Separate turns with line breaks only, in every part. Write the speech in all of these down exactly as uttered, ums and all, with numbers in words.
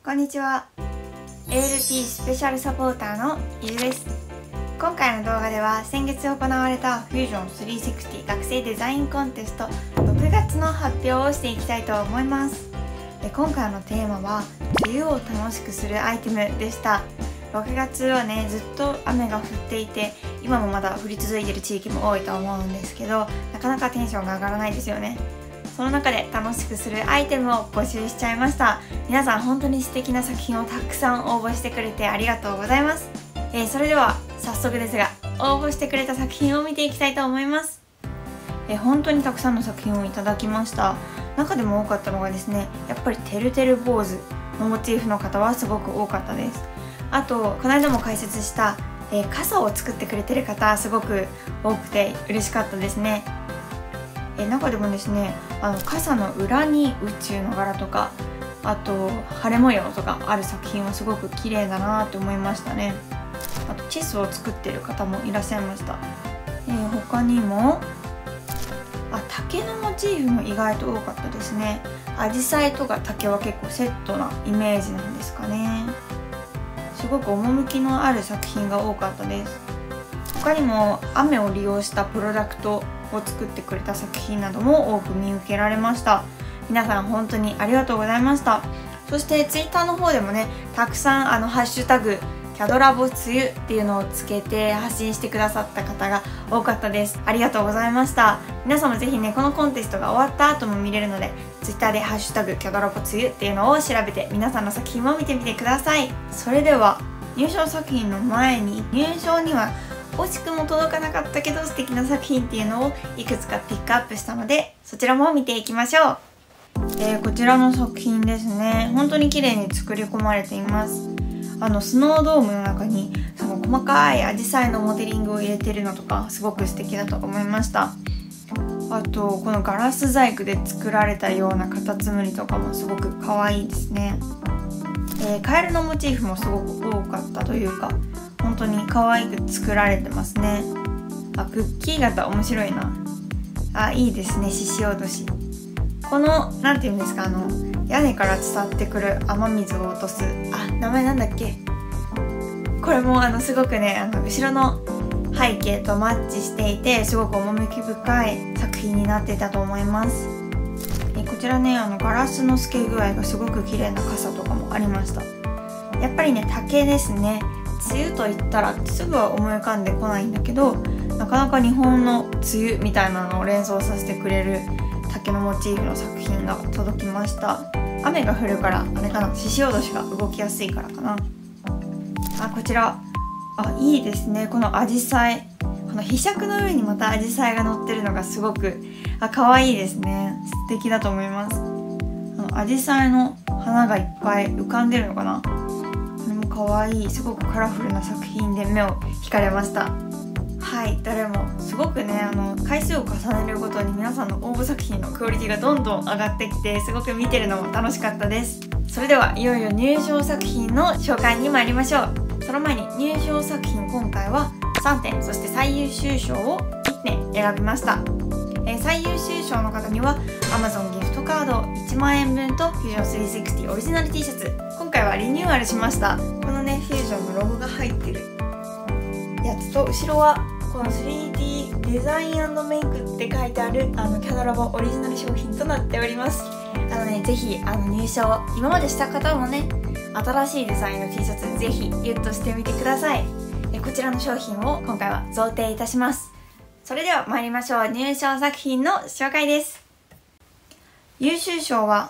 こんにちは。 エーエルティー スペシャルサポーターのゆずです。今回の動画では先月行われた フュージョンスリーシックスティー 学生デザインコンテストろくがつの発表をしていきたいと思います。で今回のテーマは梅雨を楽しくするアイテムでした。ろくがつはね、ずっと雨が降っていて、今もまだ降り続いている地域も多いと思うんですけど、なかなかテンションが上がらないですよね。その中で楽しくするアイテムを募集しちゃいました。皆さん本当に素敵な作品をたくさん応募してくれてありがとうございます。えー、それでは早速ですが、応募してくれた作品を見ていきたいと思います。えー、本当にたくさんの作品をいただきました。中でも多かったのがですね、やっぱりてるてる坊主のモチーフの方はすごく多かったです。あとこの間も解説した、えー、傘を作ってくれてる方すごく多くて嬉しかったですね。えー、中でもですね、あの傘の裏に宇宙の柄とか、あと晴れ模様とかある作品はすごく綺麗だなと思いましたね。あとチェスを作ってる方もいらっしゃいました。えー、他にもあ竹のモチーフも意外と多かったですね。アジサイとか竹は結構セットなイメージなんですかね。すごく趣のある作品が多かったです。他にも雨を利用したプロダクトを作ってくれた作品なども多く見受けられました。皆さん本当にありがとうございました。そしてツイッターの方でもね、たくさんあのハッシュタグキャドラボ梅雨っていうのをつけて発信してくださった方が多かったです。ありがとうございました。皆さんもぜひね、このコンテストが終わった後も見れるので、ツイッターでハッシュタグキャドラボ梅雨っていうのを調べて皆さんの作品も見てみてください。それでは入賞作品の前に、入賞には惜しくも届かなかったけど素敵な作品っていうのをいくつかピックアップしたので、そちらも見ていきましょう。えー、こちらの作品ですね、本当に綺麗に作り込まれています。あのスノードームの中にその細かいアジサイのモデリングを入れてるのとかすごく素敵だと思いました。あとこのガラス細工で作られたようなカタツムリとかもすごく可愛いですね。えー、カエルのモチーフもすごく多かったというか、本当に可愛く作られてますね。あ、クッキー型面白いな。あ、いいですね、獅子落とし。このなんていうんですか、あの屋根から伝ってくる雨水を落とす、あ、名前なんだっけ。これもあのすごくね、あの後ろの背景とマッチしていて、すごく趣深い作品になっていたと思います。えこちらね、あのガラスの透け具合がすごく綺麗な傘とかもありました。やっぱりね、竹ですね。梅雨といったらすぐは思い浮かんでこないんだけど、なかなか日本の梅雨みたいなのを連想させてくれる竹のモチーフの作品が届きました。雨が降るからあれかな、獅子おどしが動きやすいからかな。あ、こちら、あ、いいですね。このアジサイ、このひしゃくの上にまたアジサイが乗ってるのがすごくあ可愛いですね。素敵だと思います。あのアジサイの花がいっぱい浮かんでるのかな。これも可愛い、すごくカラフルな作品で目を引かれました。はい、どれもすごくね、あの回数を重ねるごとに皆さんの応募作品のクオリティがどんどん上がってきて、すごく見てるのも楽しかったです。それではいよいよ入賞作品の紹介に参りましょう。その前に入賞作品、今回はさんてん、そして最優秀賞をいってん選びました。えー、最優秀賞の方には アマゾン ギフトカードいちまんえんぶんと フュージョンスリーシックスティー オリジナル T シャツ、今回はリニューアルしました。このね、フュージョンのロゴが入ってるやつと、後ろはこの スリーディー デザイン&メイクって書いてあるあのキャドラボオリジナル商品となっております。あのね、ぜひあの入賞今までした方もね、新しいデザインの T シャツぜひゲットしてみてください。えこちらの商品を今回は贈呈いたします。それでは参りましょう。入賞作品の紹介です。優秀賞は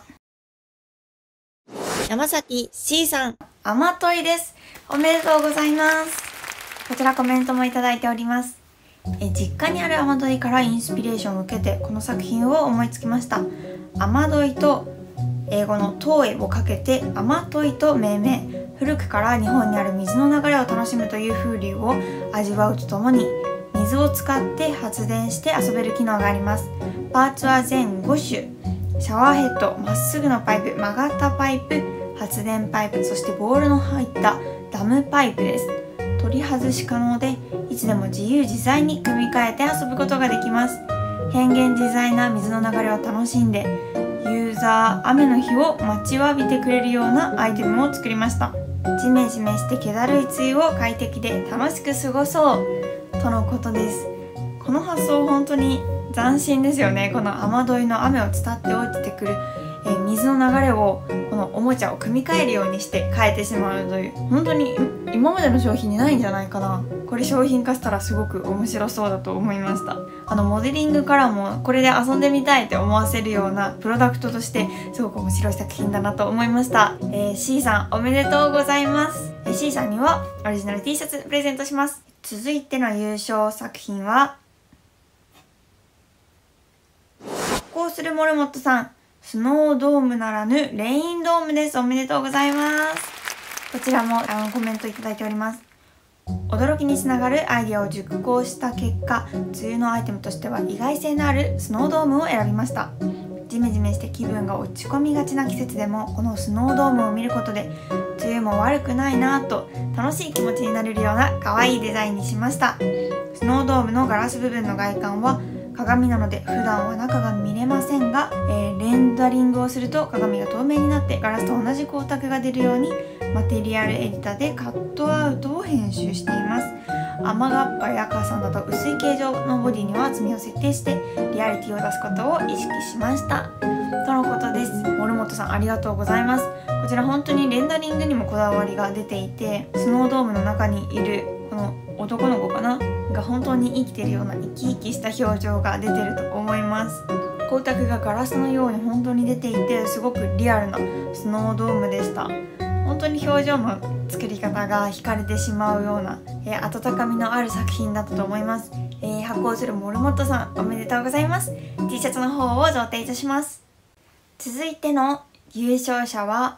山崎 C さん、雨問いです。おめでとうございます。こちらコメントもいただいております。え実家にある雨どいからインスピレーションを受けてこの作品を思いつきました。雨どいと英語のトーエをかけて雨問いと命名、古くから日本にある水の流れを楽しむという風流を味わうとともに、水を使って発電して遊べる機能があります。パーツは全ごしゅ、シャワーヘッド、まっすぐのパイプ、曲がったパイプ、発電パイプ、そしてボールの入ったダムパイプです。取り外し可能で、いつでも自由自在に組み替えて遊ぶことができます。変幻自在な水の流れを楽しんで、ユーーザー雨の日を待ちわびてくれるようなアイテムを作りました。ジメジメして気だるい梅雨を快適で楽しく過ごそうとのことです。この発想本当に斬新ですよね。この雨どいの雨を伝って落ちてくる、えー、水の流れをこのおもちゃを組み替えるようにして変えてしまうという、本当に今までの商品にないんじゃないかな。これ商品化したらすごく面白そうだと思いました。あのモデリングからもこれで遊んでみたいって思わせるようなプロダクトとしてすごく面白い作品だなと思いました。えー、C さんおめでとうございます。えー、C さんにはオリジナル T シャツプレゼントします。続いての優勝作品は発行するモルモットさん、スノードームならぬレインドームです。おめでとうございます。こちらもあのコメントいただいております。驚きにつながるアイデアを熟考した結果、梅雨のアイテムとしては意外性のあるスノードームを選びました。ジメジメして気分が落ち込みがちな季節でもこのスノードームを見ることで梅雨も悪くないなぁと楽しい気持ちになれるような可愛いデザインにしました。スノードームのガラス部分の外観は鏡なので普段は中が見れませんが、えー、レンダリングをすると鏡が透明になってガラスと同じ光沢が出るようにマテリアルエディタでカットアウトを編集しています。雨がっぱや傘など薄い形状のボディには厚みを設定してリアリティを出すことを意識しましたとのことです。モルモットさんありがとうございます。こちら本当にレンダリングにもこだわりが出ていて、スノードームの中にいるこの男の子かなが本当に生きてるような生き生きした表情が出てると思います。光沢がガラスのように本当に出ていてすごくリアルなスノードームでした。本当に表情の作り方が惹かれてしまうような、えー、温かみのある作品だったと思います。えー、発行するモルモットさんおめでとうございます。 T シャツの方を贈呈いたします。続いての優勝者は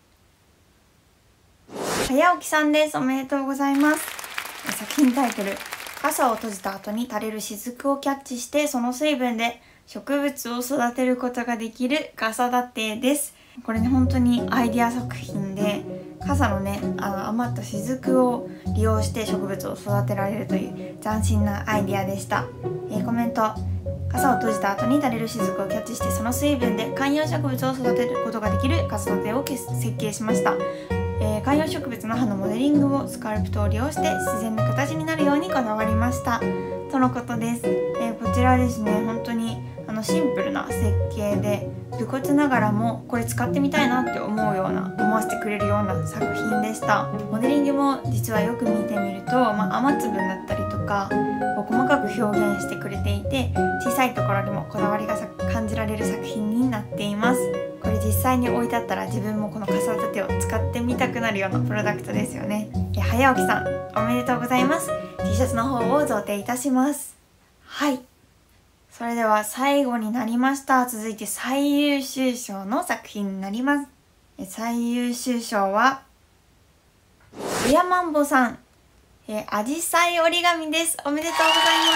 早起きさんです。おめでとうございます。作品タイトル、傘を閉じた後に垂れる雫をキャッチしてその水分で植物を育てることができる傘立てです。これね本当にアイディア作品で、傘のねあの余った雫を利用して植物を育てられるという斬新なアイディアでした。えー、コメント、傘を閉じた後に垂れる雫をキャッチしてその水分で観葉植物を育てることができる傘立てを設計しました。えー、観葉植物の葉のモデリングをスカルプトを利用して自然な形になるようにこだわりましたとのことです。えー、こちらですね本当にあのシンプルな設計で武骨ながらもこれ使ってみたいなって思うような思わせてくれるような作品でした。モデリングも実はよく見てみると、まあ、雨粒だったりとかこう細かく表現してくれていて小さいところにもこだわりが感じられる作品になっています。これ実際に置いてあったら自分もこの傘立てを使ってみたくなるようなプロダクトですよね。え早起きさんおめでとうございます。 T シャツの方を贈呈いたします。はい、それでは最後になりました。続いて最優秀賞の作品になります。最優秀賞はウヤマンボさん、えアジサイ折り紙です。おめでとうござい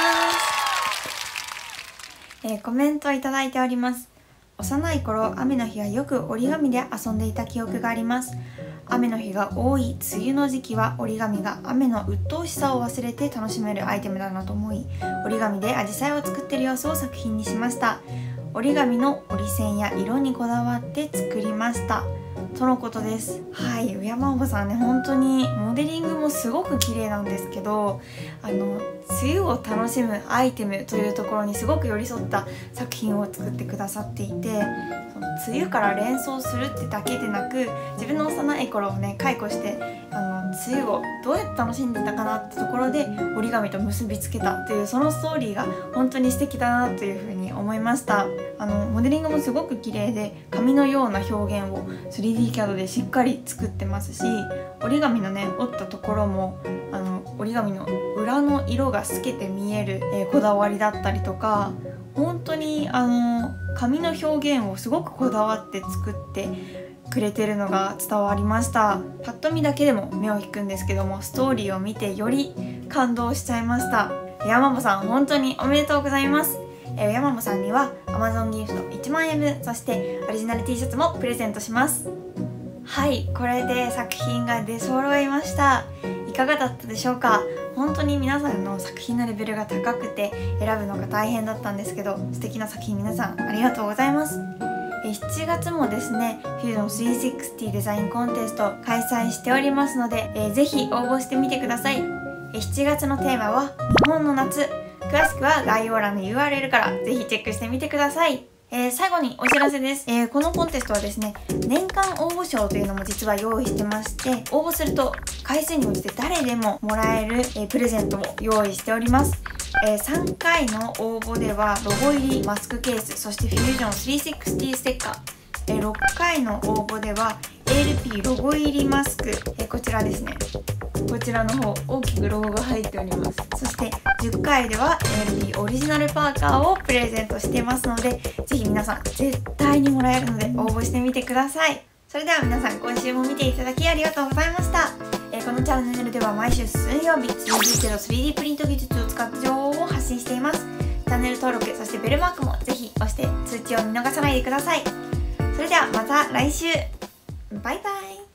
ます。えコメントいただいております。幼い頃雨の日はよく折り紙で遊んでいた記憶があります。雨の日が多い梅雨の時期は折り紙が雨の鬱陶しさを忘れて楽しめるアイテムだなと思い、折り紙でアジサイを作っている様子を作品にしました。折り紙の折り線や色にこだわって作りましたとのことです。はい、上山おばさんね本当にモデリングもすごく綺麗なんですけど、あの梅雨を楽しむアイテムというところにすごく寄り添った作品を作ってくださっていて、その梅雨から連想するってだけでなく自分の幼い頃をね解雇してあの梅雨をどうやって楽しんでたかなってところで折り紙と結びつけたっていうそのストーリーが本当に素敵だなというふうに思いました。あのモデリングもすごく綺麗で紙のような表現を スリーディー キャドでしっかり作ってますし、折り紙のね折ったところもあの折り紙の裏の色が透けて見える、えー、こだわりだったりとか、本当にあの紙の表現をすごくこだわって作ってくれてるのが伝わりました。パッと見だけでも目を引くんですけども、ストーリーを見てより感動しちゃいました。山本さん本当におめでとうございます。えー、山本さんには アマゾン ギフトいちまんえんぶん、そしてオリジナル T シャツもプレゼントします。はい、これで作品が出揃いました。いかがだったでしょうか。本当に皆さんの作品のレベルが高くて選ぶのが大変だったんですけど、素敵な作品皆さんありがとうございます。 しちがつもですね、フュージョンスリーシックスティデザインコンテスト開催しておりますので、えー、ぜひ応募してみてください。しちがつのテーマは日本の夏。詳しくは概要欄の ユーアールエル からぜひチェックしてみてください。えー、最後にお知らせです、えー、このコンテストはですね、年間応募賞というのも実は用意してまして、応募すると回数に応じて誰でももらえる、えー、プレゼントを用意しております。えー、さんかいの応募ではロゴ入りマスクケース、そしてフュージョンスリーシックスティステッカー、えー、ろっかいの応募では エールピー ロゴ入りマスク、えー、こちらですね、こちらの方大きくロゴが入っております。そしてじゅっかいでは エールピー オリジナルパーカーをプレゼントしていますので、ぜひ皆さん絶対にもらえるので応募してみてください。それでは皆さん、今週も見ていただきありがとうございました。えー、このチャンネルでは毎週水曜日 スリーディー 系の スリーディー プリント技術を使った情報を発信しています。チャンネル登録、そしてベルマークもぜひ押して通知を見逃さないでください。それではまた来週、バイバイ。